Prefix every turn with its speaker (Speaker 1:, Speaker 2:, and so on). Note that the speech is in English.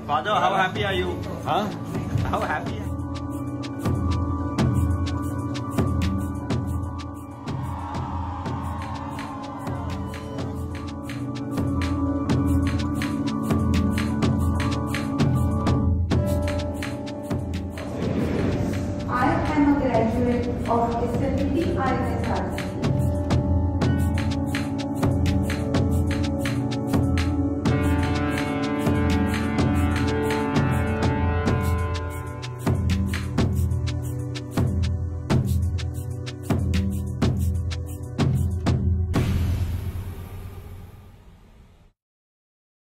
Speaker 1: Father, how happy are you?
Speaker 2: Huh?
Speaker 1: How happy?
Speaker 3: I am a graduate of SMT